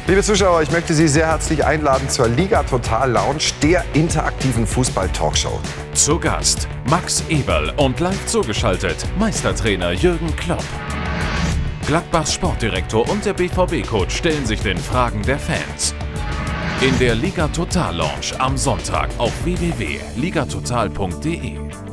Liebe Zuschauer, ich möchte Sie sehr herzlich einladen zur Liga Total Lounge, der interaktiven Fußball-Talkshow. Zu Gast Max Eberl und live zugeschaltet Meistertrainer Jürgen Klopp. Gladbachs Sportdirektor und der BVB-Coach stellen sich den Fragen der Fans. In der Liga Total Lounge am Sonntag auf www.ligatotal.de.